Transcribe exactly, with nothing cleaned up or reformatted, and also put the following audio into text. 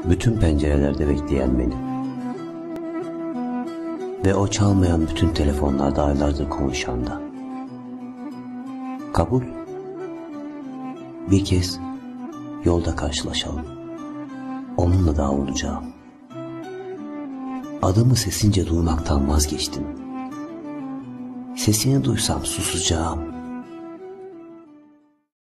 bütün pencerelerde bekleyen beni. Ve o çalmayan bütün telefonlarda aylardır konuşan da. Kabul. Bir kez yolda karşılaşalım. Onunla da olacağım. Adımı sesince duymaktan vazgeçtim. Sesini duysam susacağım.